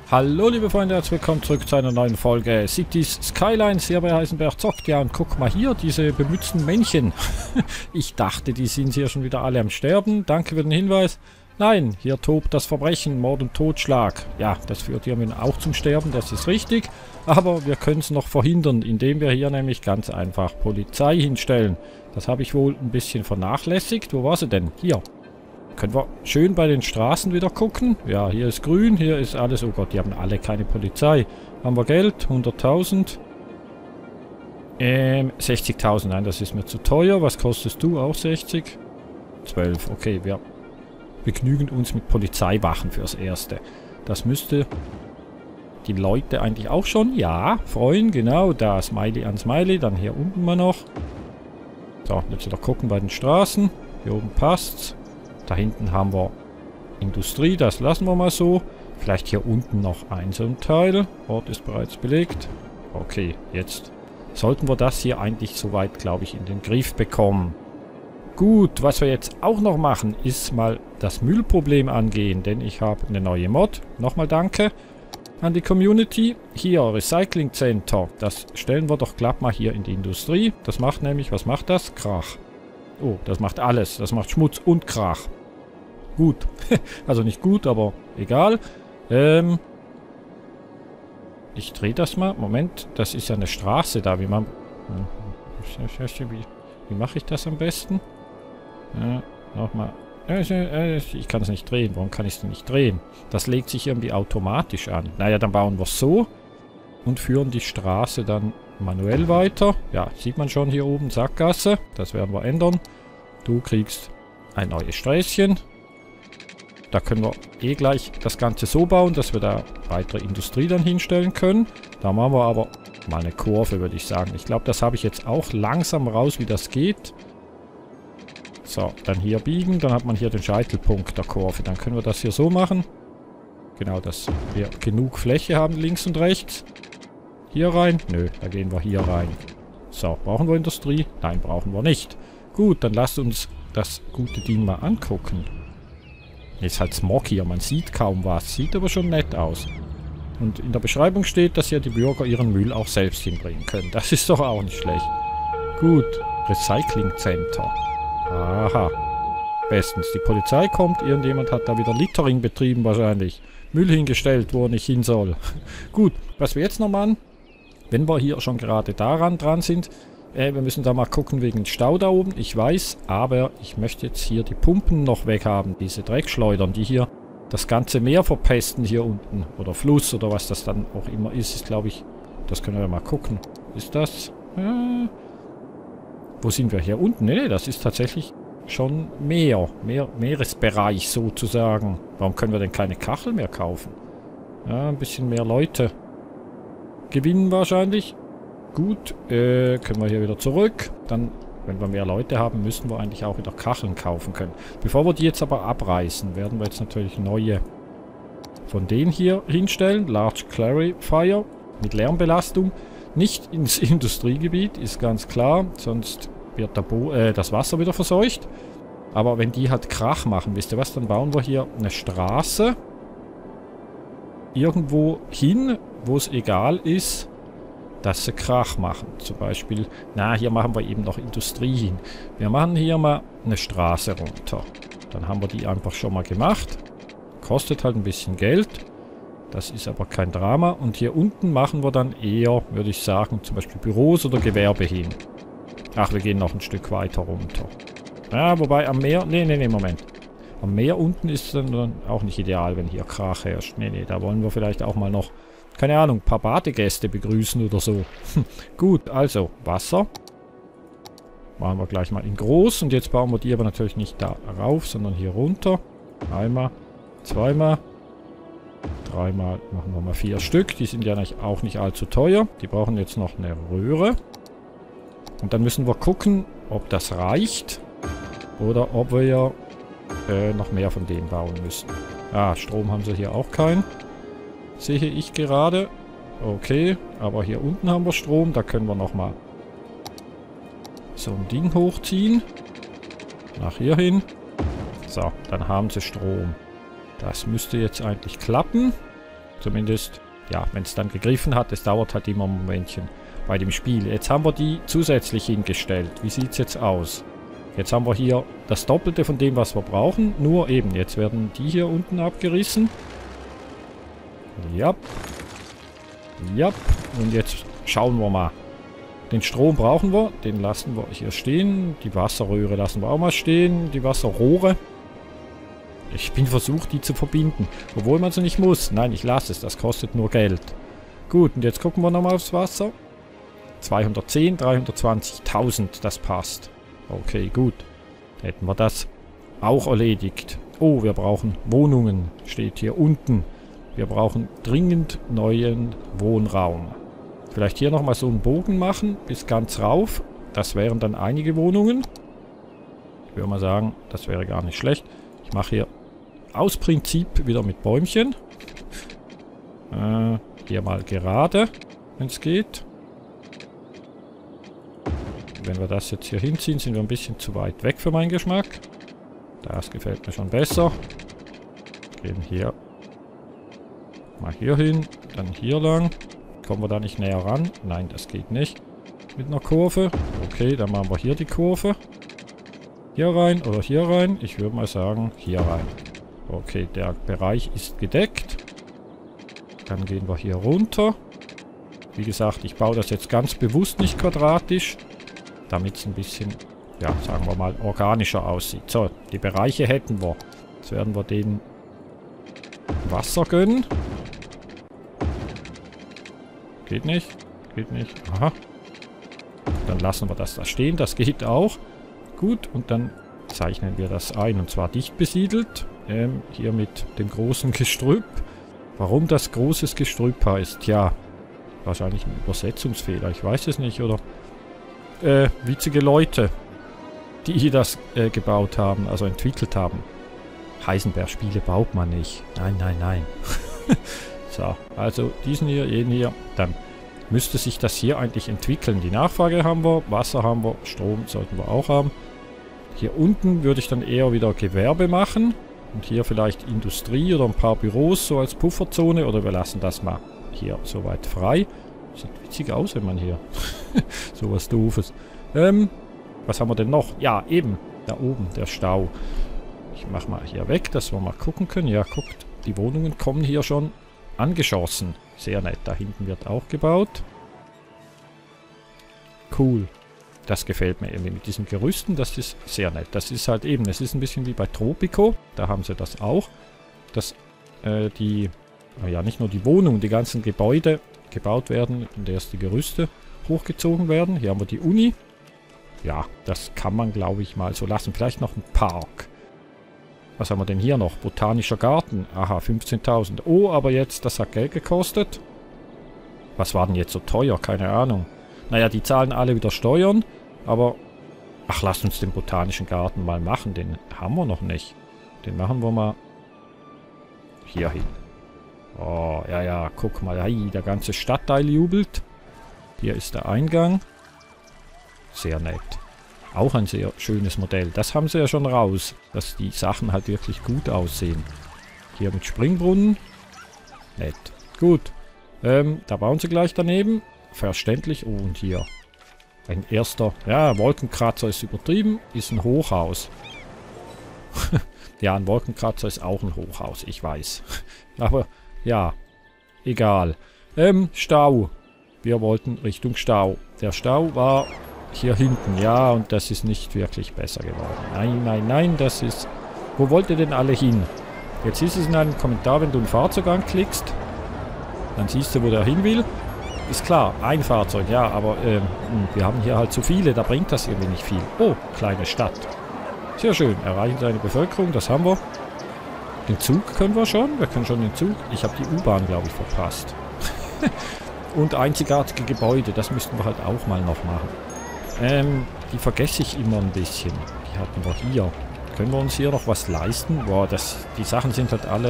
Hallo liebe Freunde, herzlich willkommen zurück zu einer neuen Folge Cities Skylines hier bei Heisenberg zockt. Ja, und guck mal hier, diese bemützten Männchen. Ich dachte, die sind hier schon wieder alle am Sterben. Danke für den Hinweis. Nein, hier tobt das Verbrechen, Mord und Totschlag. Ja, das führt hiermit auch zum Sterben, das ist richtig. Aber wir können es noch verhindern, indem wir hier nämlich ganz einfach Polizei hinstellen. Das habe ich wohl ein bisschen vernachlässigt. Wo war sie denn? Hier. Können wir schön bei den Straßen wieder gucken. Ja, hier ist grün, hier ist alles... Oh Gott, die haben alle keine Polizei. Haben wir Geld? 100.000. 60.000. Nein, das ist mir zu teuer. Was kostest du? Auch 60? 12. Okay, wir begnügen uns mit Polizeiwachen fürs Erste. Das müsste die Leute eigentlich auch schon, ja, freuen. Genau, da Smiley an Smiley. Dann hier unten mal noch. So, jetzt wieder gucken bei den Straßen. Hier oben passt's. Da hinten haben wir Industrie, das lassen wir mal so. Vielleicht hier unten noch ein so ein Teil. Ort ist bereits belegt. Okay, jetzt sollten wir das hier eigentlich soweit, glaube ich, in den Griff bekommen. Gut, was wir jetzt auch noch machen, ist mal das Müllproblem angehen, denn ich habe eine neue Mod. Nochmal danke an die Community. Hier, Recycling Center. Das stellen wir doch glatt mal hier in die Industrie. Das macht nämlich, was macht das? Krach. Oh, das macht alles. Das macht Schmutz und Krach. Gut. Also nicht gut, aber egal. Ich drehe das mal. Moment, das ist ja eine Straße da. Wie mache ich das am besten? Nochmal. Ich kann es nicht drehen. Warum kann ich es denn nicht drehen? Das legt sich irgendwie automatisch an. Naja, dann bauen wir es so. Und führen die Straße dann manuell weiter. Ja, sieht man schon hier oben. Sackgasse. Das werden wir ändern. Du kriegst ein neues Sträßchen. Da können wir eh gleich das Ganze so bauen, dass wir da weitere Industrie dann hinstellen können. Da machen wir aber mal eine Kurve, würde ich sagen. Ich glaube, das habe ich jetzt auch langsam raus, wie das geht. So, dann hier biegen. Dann hat man hier den Scheitelpunkt der Kurve. Dann können wir das hier so machen. Genau, dass wir genug Fläche haben, links und rechts. Hier rein? Nö, da gehen wir hier rein. So, brauchen wir Industrie? Nein, brauchen wir nicht. Gut, dann lasst uns das gute Ding mal angucken. Ist halt Smog hier, man sieht kaum was. Sieht aber schon nett aus. Und in der Beschreibung steht, dass ja die Bürger ihren Müll auch selbst hinbringen können. Das ist doch auch nicht schlecht. Gut, Recycling Center. Aha. Bestens, die Polizei kommt. Irgendjemand hat da wieder Littering betrieben wahrscheinlich. Müll hingestellt, wo er nicht hin soll. Gut, was wir jetzt noch machen, wenn wir hier schon gerade daran dran sind... wir müssen da mal gucken wegen Stau da oben. Ich weiß, aber ich möchte jetzt hier die Pumpen noch weghaben. Diese Dreckschleudern, die hier das ganze Meer verpesten hier unten. Oder Fluss oder was das dann auch immer ist glaube ich... Das können wir mal gucken. Ist das? Wo sind wir? Hier unten? Nee, das ist tatsächlich schon Meeresbereich sozusagen. Warum können wir denn keine Kachel mehr kaufen? Ja, ein bisschen mehr Leute gewinnen wahrscheinlich. Gut, können wir hier wieder zurück. Dann, wenn wir mehr Leute haben, müssen wir eigentlich auch wieder Kacheln kaufen können. Bevor wir die jetzt aber abreißen, werden wir jetzt natürlich neue von denen hier hinstellen. Large Clarifier mit Lärmbelastung. Nicht ins Industriegebiet, ist ganz klar. Sonst wird das Wasser wieder verseucht. Aber wenn die halt Krach machen, wisst ihr was, dann bauen wir hier eine Straße. Irgendwo hin, wo es egal ist, dass sie Krach machen. Zum Beispiel, hier machen wir eben noch Industrie hin. Wir machen hier mal eine Straße runter. Dann haben wir die einfach schon mal gemacht. Kostet halt ein bisschen Geld. Das ist aber kein Drama. Und hier unten machen wir dann eher, würde ich sagen, zum Beispiel Büros oder Gewerbe hin. Ach, wir gehen noch ein Stück weiter runter. Ja, wobei am Meer... Nee, Moment. Am Meer unten ist dann auch nicht ideal, wenn hier Krach herrscht. Nee, da wollen wir vielleicht auch mal noch... Keine Ahnung, ein paar Badegäste begrüßen oder so. Gut, also Wasser. Machen wir gleich mal in groß. Und jetzt bauen wir die aber natürlich nicht da rauf, sondern hier runter. Einmal, zweimal, dreimal, machen wir mal 4 Stück. Die sind ja auch nicht allzu teuer. Die brauchen jetzt noch eine Röhre. Und dann müssen wir gucken, ob das reicht. Oder ob wir ja noch mehr von denen bauen müssen. Strom haben sie hier auch keinen. Sehe ich gerade. Okay, aber hier unten haben wir Strom. Da können wir nochmal so ein Ding hochziehen. Nach hier hin. So, dann haben sie Strom. Das müsste jetzt eigentlich klappen. Zumindest, ja, wenn es dann gegriffen hat. Es dauert halt immer ein Momentchen bei dem Spiel. Jetzt haben wir die zusätzlich hingestellt. Wie sieht es jetzt aus? Jetzt haben wir hier das Doppelte von dem, was wir brauchen. Nur eben, jetzt werden die hier unten abgerissen. Ja. Ja. Und jetzt schauen wir mal. Den Strom brauchen wir. Den lassen wir hier stehen. Die Wasserröhre lassen wir auch mal stehen. Die Wasserrohre. Ich bin versucht, die zu verbinden. Obwohl man sie nicht muss. Nein, ich lasse es. Das kostet nur Geld. Gut, und jetzt gucken wir nochmal aufs Wasser. 210, 320.000. Das passt. Okay, gut. Hätten wir das auch erledigt. Oh, wir brauchen Wohnungen. Steht hier unten. Wir brauchen dringend neuen Wohnraum. Vielleicht hier nochmal so einen Bogen machen. Bis ganz rauf. Das wären dann einige Wohnungen. Ich würde mal sagen, das wäre gar nicht schlecht. Ich mache hier aus Prinzip wieder mit Bäumchen. Hier mal gerade, wenn es geht. Wenn wir das jetzt hier hinziehen, sind wir ein bisschen zu weit weg für meinen Geschmack. Das gefällt mir schon besser. Gehen hier mal hier hin, dann hier lang. Kommen wir da nicht näher ran? Nein, das geht nicht. Mit einer Kurve. Okay, dann machen wir hier die Kurve. Hier rein oder hier rein? Ich würde mal sagen, hier rein. Okay, der Bereich ist gedeckt. Dann gehen wir hier runter. Wie gesagt, ich baue das jetzt ganz bewusst nicht quadratisch, damit es ein bisschen, ja, sagen wir mal, organischer aussieht. So, die Bereiche hätten wir. Jetzt werden wir denen Wasser gönnen. Geht nicht. Geht nicht. Aha. Dann lassen wir das da stehen. Das geht auch. Gut, und dann zeichnen wir das ein. Und zwar dicht besiedelt. Hier mit dem großen Gestrüpp. Warum das großes Gestrüpp heißt? Ja, wahrscheinlich ein Übersetzungsfehler. Ich weiß es nicht, oder? Witzige Leute, die das gebaut haben, also entwickelt haben. Heisenberg-Spiele baut man nicht. Nein, nein, nein. So, also diesen hier, jenen hier. Dann müsste sich das hier eigentlich entwickeln. Die Nachfrage haben wir, Wasser haben wir, Strom sollten wir auch haben. Hier unten würde ich dann eher wieder Gewerbe machen. Und hier vielleicht Industrie oder ein paar Büros so als Pufferzone. Oder wir lassen das mal hier soweit frei. Sieht witzig aus, wenn man hier sowas Doofes. Was haben wir denn noch? Ja, eben. Da oben, der Stau. Ich mache mal hier weg, dass wir mal gucken können. Ja, guckt, die Wohnungen kommen hier schon angeschossen. Sehr nett. Da hinten wird auch gebaut. Cool. Das gefällt mir irgendwie mit diesen Gerüsten. Das ist sehr nett. Das ist halt eben, es ist ein bisschen wie bei Tropico. Da haben sie das auch. Dass ja, nicht nur die Wohnungen, die ganzen Gebäude gebaut werden und erst die Gerüste hochgezogen werden. Hier haben wir die Uni. Ja, das kann man, glaube ich, mal so lassen. Vielleicht noch ein Park. Was haben wir denn hier noch? Botanischer Garten. Aha, 15.000. Oh, aber jetzt, das hat Geld gekostet. Was war denn jetzt so teuer? Keine Ahnung. Naja, die zahlen alle wieder Steuern. Aber, ach, lasst uns den Botanischen Garten mal machen. Den haben wir noch nicht. Den machen wir mal hier hin. Oh, ja, ja, guck mal. Hey, der ganze Stadtteil jubelt. Hier ist der Eingang. Sehr nett. Auch ein sehr schönes Modell. Das haben sie ja schon raus, dass die Sachen halt wirklich gut aussehen. Hier mit Springbrunnen. Nett. Gut. Da bauen sie gleich daneben. Verständlich. Oh, und hier. Ein erster. Ja, Wolkenkratzer ist übertrieben. Ist ein Hochhaus. Ja, ein Wolkenkratzer ist auch ein Hochhaus. Ich weiß. Aber, ja. Egal. Stau. Wir wollten Richtung Stau. Der Stau war hier hinten. Ja, und das ist nicht wirklich besser geworden. Nein, nein, nein. Das ist... Wo wollt ihr denn alle hin? Jetzt ist es in einem Kommentar, wenn du ein Fahrzeug anklickst. Dann siehst du, wo der hin will. Ist klar, ein Fahrzeug, ja, aber wir haben hier halt zu viele, da bringt das irgendwie nicht viel. Oh, kleine Stadt. Sehr schön, erreichen seine Bevölkerung, das haben wir. Den Zug können wir schon, wir können schon den Zug. Ich habe die U-Bahn, glaube ich, verpasst. Und einzigartige Gebäude, das müssten wir halt auch mal noch machen. Die vergesse ich immer ein bisschen. Die hatten wir hier. Können wir uns hier noch was leisten? Boah, die Sachen sind halt alle...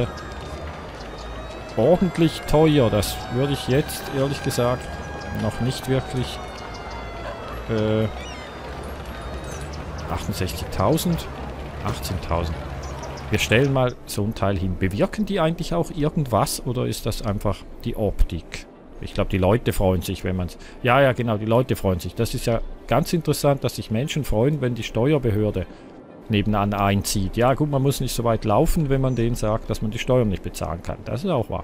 ordentlich teuer. Das würde ich jetzt, ehrlich gesagt, noch nicht wirklich... 68.000? 18.000. Wir stellen mal so ein Teil hin. Bewirken die eigentlich auch irgendwas oder ist das einfach die Optik? Ich glaube, die Leute freuen sich, wenn man es... Ja, ja, genau, die Leute freuen sich. Das ist ja ganz interessant, dass sich Menschen freuen, wenn die Steuerbehörde nebenan einzieht. Ja, gut, man muss nicht so weit laufen, wenn man denen sagt, dass man die Steuern nicht bezahlen kann. Das ist auch wahr.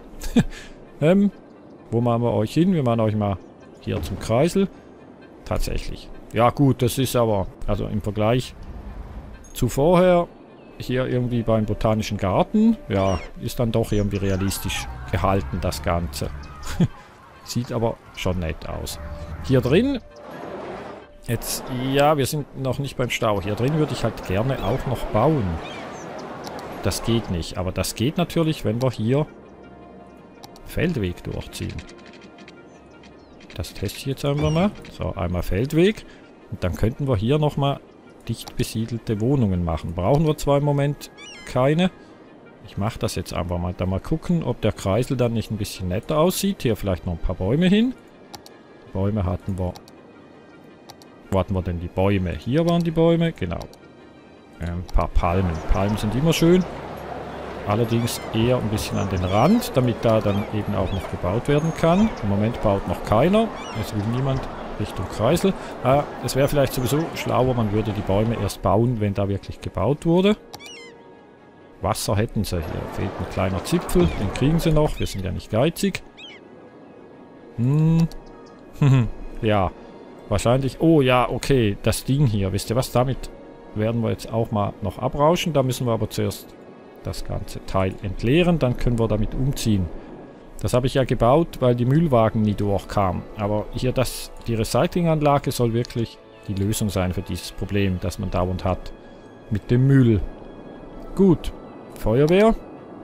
Wo machen wir euch hin? Wir machen euch mal hier zum Kreisel. Tatsächlich. Ja, gut, das ist aber... Also im Vergleich zu vorher... Hier irgendwie beim Botanischen Garten. Ja, ist dann doch irgendwie realistisch gehalten, das Ganze. Sieht aber schon nett aus. Hier drin... Jetzt, ja, wir sind noch nicht beim Stau. Hier drin würde ich halt gerne auch noch bauen. Das geht nicht. Aber das geht natürlich, wenn wir hier Feldweg durchziehen. Das teste ich jetzt einfach mal. So, einmal Feldweg. Und dann könnten wir hier nochmal dicht besiedelte Wohnungen machen. Brauchen wir zwar im Moment keine. Ich mache das jetzt einfach mal. Da mal gucken, ob der Kreisel dann nicht ein bisschen netter aussieht. Hier vielleicht noch ein paar Bäume hin. Die Bäume hatten wir... Wo hatten wir denn die Bäume? Hier waren die Bäume, genau. Ein paar Palmen. Palmen sind immer schön. Allerdings eher ein bisschen an den Rand, damit da dann eben auch noch gebaut werden kann. Im Moment baut noch keiner. Es will niemand Richtung Kreisel. Es wäre vielleicht sowieso schlauer, man würde die Bäume erst bauen, wenn da wirklich gebaut wurde. Wasser hätten sie. Hier fehlt ein kleiner Zipfel. Den kriegen sie noch. Wir sind ja nicht geizig. Ja. Wahrscheinlich... Oh ja, okay. Das Ding hier. Wisst ihr was? Damit werden wir jetzt auch mal noch abrauschen. Da müssen wir aber zuerst das ganze Teil entleeren. Dann können wir damit umziehen. Das habe ich ja gebaut, weil die Müllwagen nie durchkamen. Aber hier die Recyclinganlage soll wirklich die Lösung sein für dieses Problem, das man dauernd hat. Mit dem Müll. Gut. Feuerwehr.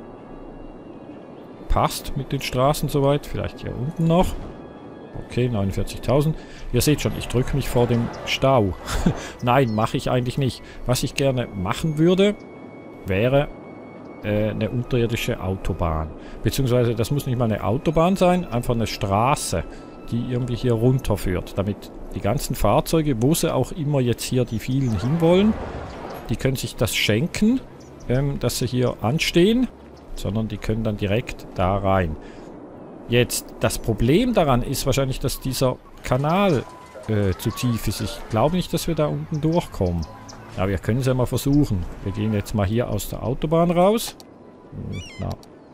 Passt mit den Straßen soweit. Vielleicht hier unten noch. Okay, 49.000. Ihr seht schon, ich drücke mich vor dem Stau. Nein, mache ich eigentlich nicht. Was ich gerne machen würde, wäre eine unterirdische Autobahn. Beziehungsweise, das muss nicht mal eine Autobahn sein, einfach eine Straße, die irgendwie hier runterführt. Damit die ganzen Fahrzeuge, wo sie auch immer jetzt hier die vielen hinwollen, die können sich das schenken, dass sie hier anstehen, sondern die können dann direkt da rein. Jetzt, das Problem daran ist wahrscheinlich, dass dieser Kanal zu tief ist. Ich glaube nicht, dass wir da unten durchkommen. Aber wir können es ja mal versuchen. Wir gehen jetzt mal hier aus der Autobahn raus. Na.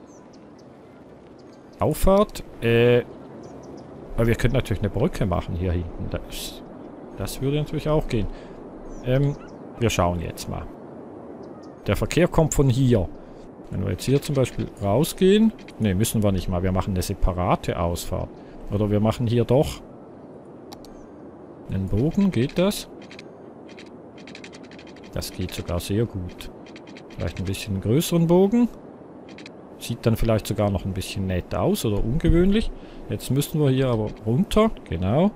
Auffahrt. Aber wir können natürlich eine Brücke machen hier hinten. Das würde natürlich auch gehen. Wir schauen jetzt mal. Der Verkehr kommt von hier. Wenn wir jetzt hier zum Beispiel rausgehen... Ne, müssen wir nicht mal. Wir machen eine separate Ausfahrt. Oder wir machen hier doch einen Bogen. Geht das? Das geht sogar sehr gut. Vielleicht ein bisschen einen größeren Bogen. Sieht dann vielleicht sogar noch ein bisschen nett aus oder ungewöhnlich. Jetzt müssen wir hier aber runter. Genau.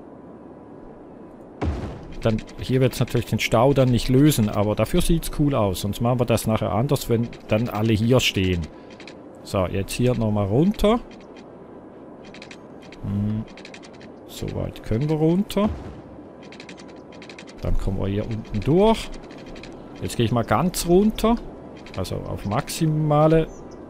Dann, hier wird es natürlich den Stau dann nicht lösen, aber dafür sieht es cool aus. Sonst machen wir das nachher anders, wenn dann alle hier stehen. So, jetzt hier nochmal runter. So weit können wir runter. Dann kommen wir hier unten durch. Jetzt gehe ich mal ganz runter. Also auf maximale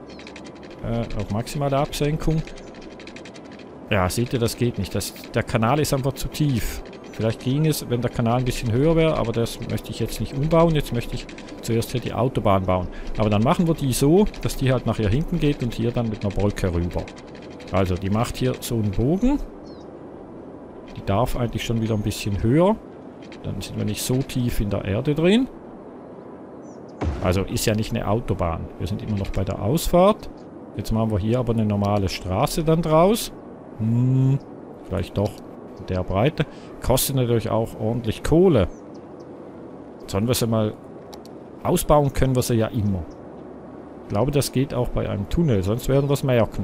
Absenkung. Ja, seht ihr, das geht nicht. Der Kanal ist einfach zu tief. Vielleicht ging es, wenn der Kanal ein bisschen höher wäre, aber das möchte ich jetzt nicht umbauen. Jetzt möchte ich zuerst hier die Autobahn bauen. Aber dann machen wir die so, dass die halt nachher hinten geht und hier dann mit einer Brücke rüber. Also, die macht hier so einen Bogen. Die darf eigentlich schon wieder ein bisschen höher. Dann sind wir nicht so tief in der Erde drin. Also, ist ja nicht eine Autobahn. Wir sind immer noch bei der Ausfahrt. Jetzt machen wir hier aber eine normale Straße dann draus. Vielleicht doch in der Breite. Kostet natürlich auch ordentlich Kohle. Sollen wir sie mal ausbauen, können wir sie ja immer. Ich glaube, das geht auch bei einem Tunnel, sonst werden wir es merken.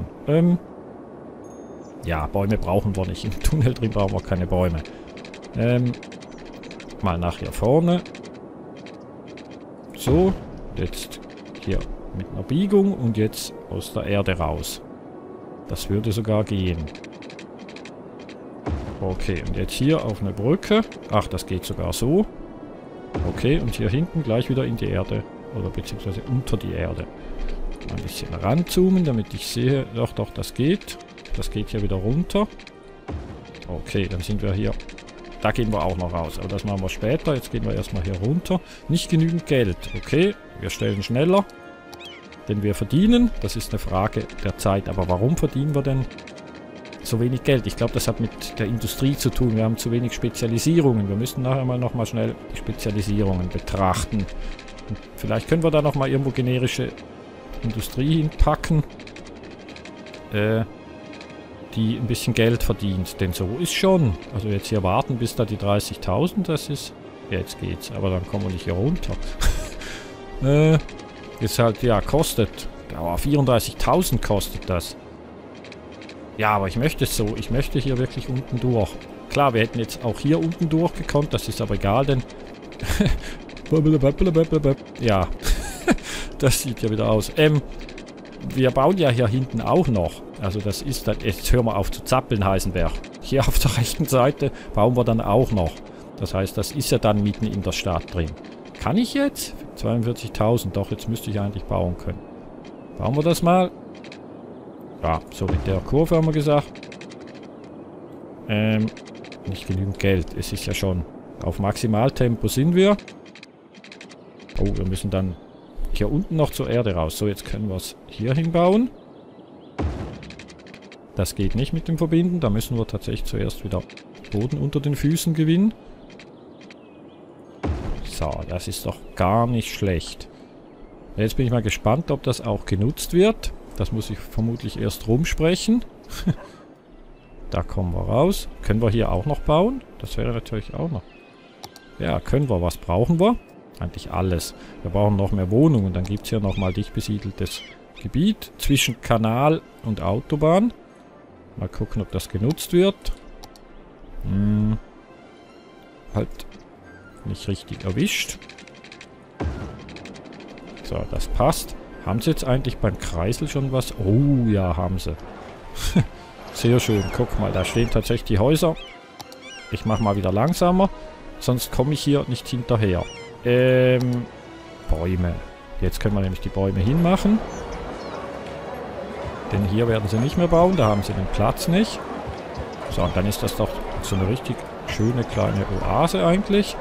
Ja, Bäume brauchen wir nicht. Im Tunnel drin brauchen wir keine Bäume. Mal nach hier vorne. So, jetzt hier mit einer Biegung und jetzt aus der Erde raus. Das würde sogar gehen. Okay, und jetzt hier auf eine Brücke. Ach, das geht sogar so. Okay, und hier hinten gleich wieder in die Erde oder beziehungsweise unter die Erde. Mal ein bisschen ranzoomen, damit ich sehe, doch, das geht. Das geht hier wieder runter. Okay, dann sind wir hier. Da gehen wir auch noch raus, aber das machen wir später. Jetzt gehen wir erstmal hier runter. Nicht genügend Geld, okay. Wir stellen schneller, denn wir verdienen. Das ist eine Frage der Zeit. Aber warum verdienen wir denn so wenig Geld? Ich glaube, das hat mit der Industrie zu tun. Wir haben zu wenig Spezialisierungen. Wir müssen nachher mal nochmal schnell die Spezialisierungen betrachten. Und vielleicht können wir da nochmal irgendwo generische Industrie hinpacken, die ein bisschen Geld verdient. Denn so ist schon. Also jetzt hier warten, bis da die 30.000, das ist... Ja, jetzt geht's. Aber dann kommen wir nicht hier runter. Ist halt, ja, kostet. Oh, 34.000 kostet das. Ja, aber ich möchte es so. Ich möchte hier wirklich unten durch. Klar, wir hätten jetzt auch hier unten durchgekommen. Das ist aber egal, denn... ja. Das sieht ja wieder aus. Wir bauen ja hier hinten auch noch. Also das ist dann... Jetzt hören wir auf zu zappeln, Heisenberg. Hier auf der rechten Seite bauen wir dann auch noch. Das heißt, das ist ja dann mitten in der Stadt drin. Kann ich jetzt? 42.000. Doch, jetzt müsste ich eigentlich bauen können. Bauen wir das mal. Ja, so mit der Kurve haben wir gesagt. Nicht genügend Geld. Es ist ja schon... Auf Maximaltempo sind wir. Oh, wir müssen dann hier unten noch zur Erde raus. So, jetzt können wir es hier hinbauen. Das geht nicht mit dem Verbinden. Da müssen wir tatsächlich zuerst wieder Boden unter den Füßen gewinnen. So, das ist doch gar nicht schlecht. Jetzt bin ich mal gespannt, ob das auch genutzt wird. Das muss ich vermutlich erst rumsprechen. Da kommen wir raus. Können wir hier auch noch bauen? Das wäre natürlich auch noch. Ja, können wir. Was brauchen wir? Eigentlich alles. Wir brauchen noch mehr Wohnungen. Dann gibt es hier nochmal dicht besiedeltes Gebiet zwischen Kanal und Autobahn. Mal gucken, ob das genutzt wird. Halt nicht richtig erwischt. So, das passt. Haben sie jetzt eigentlich beim Kreisel schon was? Oh, ja, haben sie. Sehr schön. Guck mal, da stehen tatsächlich die Häuser. Ich mache mal wieder langsamer. Sonst komme ich hier nicht hinterher. Bäume. Jetzt können wir nämlich die Bäume hinmachen. Denn hier werden sie nicht mehr bauen. Da haben sie den Platz nicht. So, und dann ist das doch so eine richtig schöne kleine Oase eigentlich.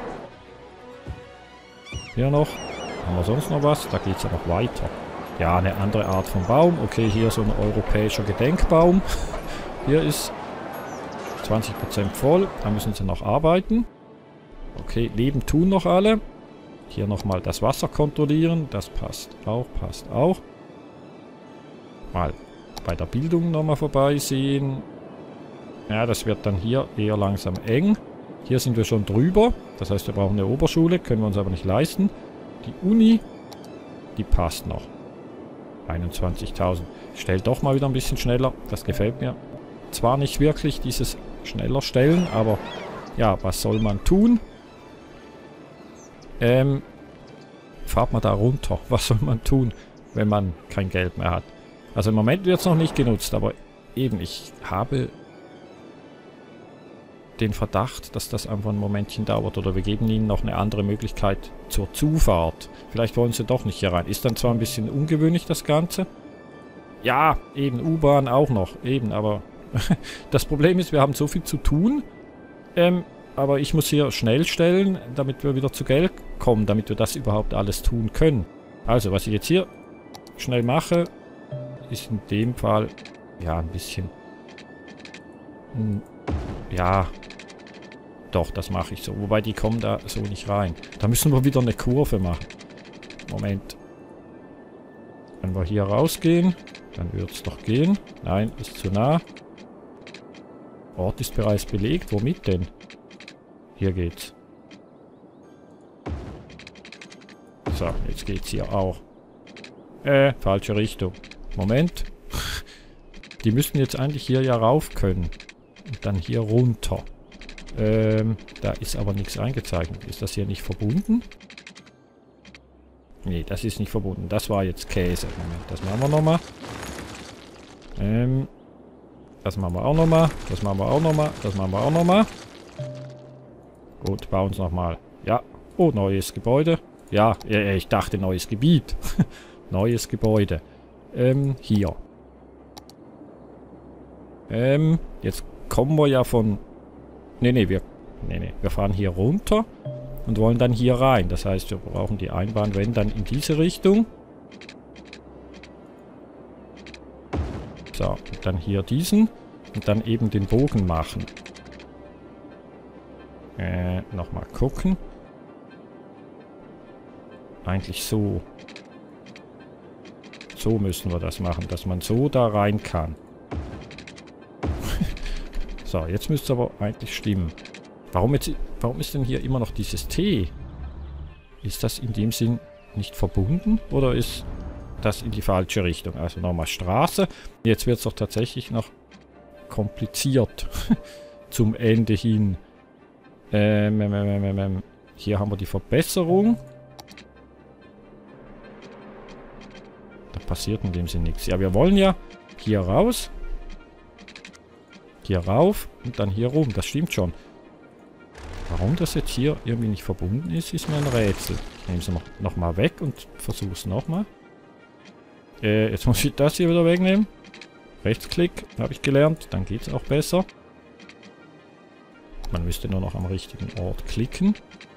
Hier noch. Haben wir sonst noch was? Da geht es ja noch weiter. Ja, eine andere Art von Baum. Okay, hier so ein europäischer Gedenkbaum. Hier ist 20% voll. Da müssen sie noch arbeiten. Okay, leben tun noch alle. Hier nochmal das Wasser kontrollieren. Das passt auch, passt auch. Mal bei der Bildung nochmal vorbeisehen. Ja, das wird dann hier eher langsam eng. Hier sind wir schon drüber. Das heißt, wir brauchen eine Oberschule. Können wir uns aber nicht leisten. Die Uni, die passt noch. 21.000. Stellt doch mal wieder ein bisschen schneller. Das gefällt mir. Zwar nicht wirklich, dieses schneller stellen, aber ja, was soll man tun? Fahrt mal da runter. Was soll man tun, wenn man kein Geld mehr hat? Also im Moment wird es noch nicht genutzt, aber eben, ich habe den Verdacht, dass das einfach ein Momentchen dauert. Oder wir geben ihnen noch eine andere Möglichkeit zur Zufahrt. Vielleicht wollen sie doch nicht hier rein. Ist dann zwar ein bisschen ungewöhnlich, das Ganze. Ja, eben, U-Bahn auch noch. Eben, aber das Problem ist, wir haben so viel zu tun. Aber ich muss hier schnell stellen, damit wir wieder zu Geld kommen, damit wir das überhaupt alles tun können. Also, was ich jetzt hier schnell mache, ist in dem Fall, ja, ein bisschen... Ja, doch, das mache ich so. Wobei, die kommen da so nicht rein. Da müssen wir wieder eine Kurve machen. Moment. Wenn wir hier rausgehen, dann wird es doch gehen. Nein, ist zu nah. Ort ist bereits belegt. Womit denn? Hier geht's. So, jetzt geht's hier auch. Falsche Richtung. Moment. Die müssten jetzt eigentlich hier ja rauf können. Und dann hier runter. Da ist aber nichts eingezeichnet. Ist das hier nicht verbunden? Nee, das ist nicht verbunden. Das war jetzt Käse. Moment, das machen wir nochmal. Das machen wir auch nochmal. Das machen wir auch nochmal. Das machen wir auch nochmal. Gut, bauen es nochmal. Ja. Oh, neues Gebäude. Ja, ich dachte neues Gebiet. Neues Gebäude. Hier. Jetzt kommen wir ja von... wir fahren hier runter und wollen dann hier rein. Das heißt, wir brauchen die Einbahn, wenn, dann in diese Richtung. So, und dann hier diesen und dann eben den Bogen machen. Nochmal gucken. Eigentlich so. So müssen wir das machen, dass man so da rein kann. So, jetzt müsste es aber eigentlich stimmen. Warum ist denn hier immer noch dieses T? Ist das in dem Sinn nicht verbunden? Oder ist das in die falsche Richtung? Also nochmal Straße. Jetzt wird es doch tatsächlich noch kompliziert. Zum Ende hin. Hier haben wir die Verbesserung. Da passiert in dem Sinn nichts. Ja, wir wollen ja hier raus. Hier rauf und dann hier rum. Das stimmt schon. Warum das jetzt hier irgendwie nicht verbunden ist, ist mir ein Rätsel. Ich nehme es nochmal weg und versuche es nochmal. Jetzt muss ich das hier wieder wegnehmen. Rechtsklick, habe ich gelernt. Dann geht es auch besser. Man müsste nur noch am richtigen Ort klicken.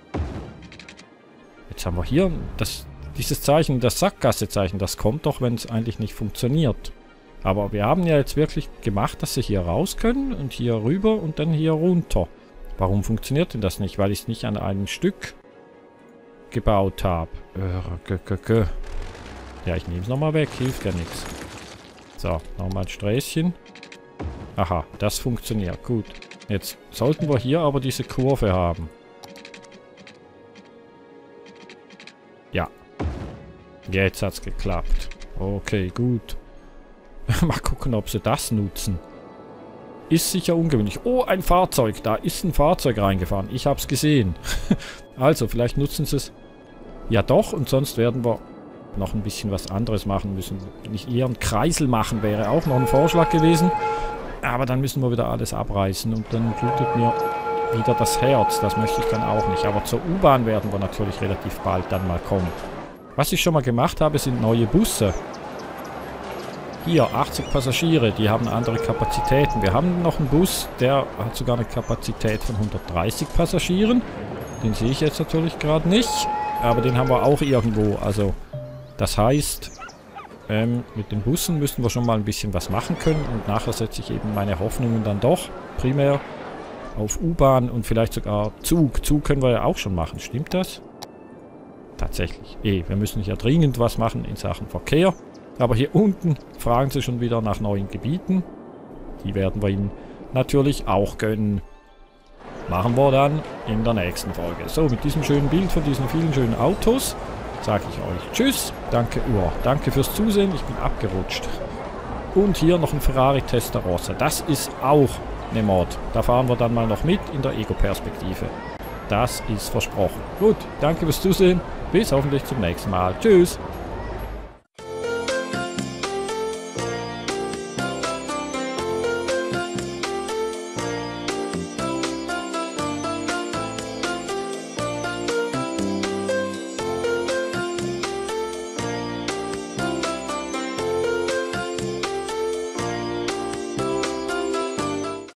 Jetzt haben wir hier dieses Zeichen, das Sackgassezeichen. Das kommt doch, wenn es eigentlich nicht funktioniert. Aber wir haben ja jetzt wirklich gemacht, dass sie hier raus können und hier rüber und dann hier runter. Warum funktioniert denn das nicht? Weil ich es nicht an einem Stück gebaut habe. Ja, ich nehme es nochmal weg. Hilft ja nichts. So, nochmal ein Sträßchen. Aha, das funktioniert. Gut. Jetzt sollten wir hier aber diese Kurve haben. Ja. Jetzt hat es geklappt. Okay, gut. Mal gucken, ob sie das nutzen. Ist sicher ungewöhnlich. Oh, ein Fahrzeug. Da ist ein Fahrzeug reingefahren. Ich habe es gesehen. Also, vielleicht nutzen sie es ja doch. Und sonst werden wir noch ein bisschen was anderes machen müssen. Nicht eher einen Kreisel machen, wäre auch noch ein Vorschlag gewesen. Aber dann müssen wir wieder alles abreißen. Und dann blutet mir wieder das Herz. Das möchte ich dann auch nicht. Aber zur U-Bahn werden wir natürlich relativ bald dann mal kommen. Was ich schon mal gemacht habe, sind neue Busse. Hier, 80 Passagiere, die haben andere Kapazitäten. Wir haben noch einen Bus, der hat sogar eine Kapazität von 130 Passagieren. Den sehe ich jetzt natürlich gerade nicht, aber den haben wir auch irgendwo. Also, das heißt, mit den Bussen müssen wir schon mal ein bisschen was machen können. Und nachher setze ich eben meine Hoffnungen dann doch primär auf U-Bahn und vielleicht sogar Zug. Zug können wir ja auch schon machen, stimmt das? Tatsächlich. Wir müssen hier dringend was machen in Sachen Verkehr. Aber hier unten fragen sie schon wieder nach neuen Gebieten. Die werden wir ihnen natürlich auch gönnen. Machen wir dann in der nächsten Folge. So, mit diesem schönen Bild von diesen vielen schönen Autos sage ich euch Tschüss. Danke, danke fürs Zusehen. Ich bin abgerutscht. Und hier noch ein Ferrari Testarossa. Das ist auch eine Mod. Da fahren wir dann mal noch mit in der Ego-Perspektive. Das ist versprochen. Gut, danke fürs Zusehen. Bis hoffentlich zum nächsten Mal. Tschüss.